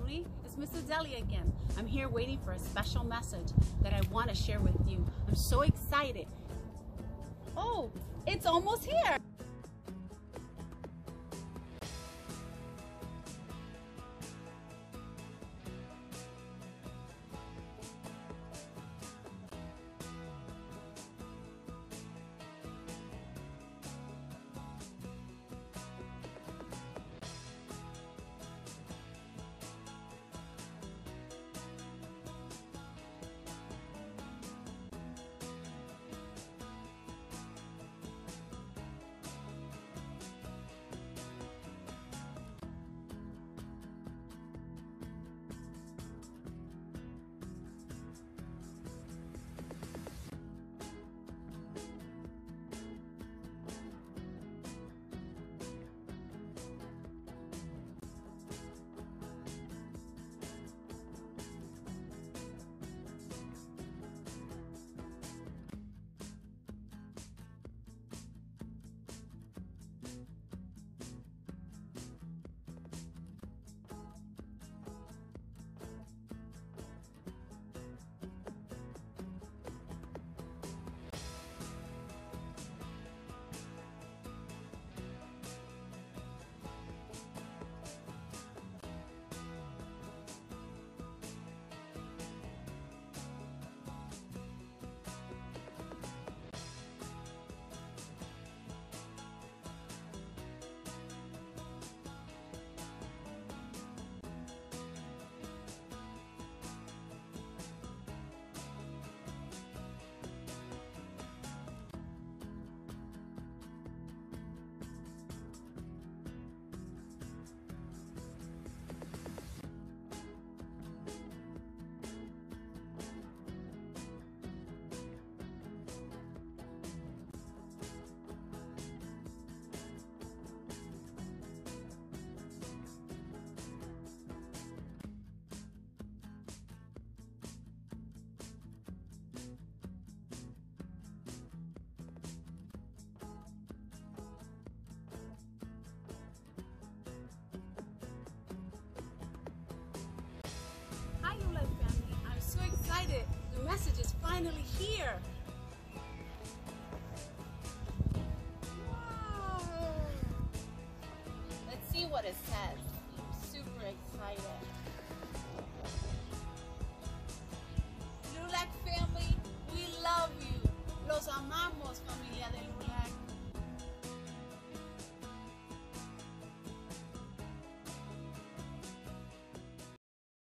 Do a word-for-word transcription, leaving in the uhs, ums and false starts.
Rudy, it's Missus Deli again. I'm here waiting for a special message that I want to share with you. I'm so excited. Oh, it's almost here. Hi Lulac family, I'm so excited. The message is finally here. Wow. Let's see what it says. I'm super excited. Lulac family, we love you. Los amamos, familia de Lulac.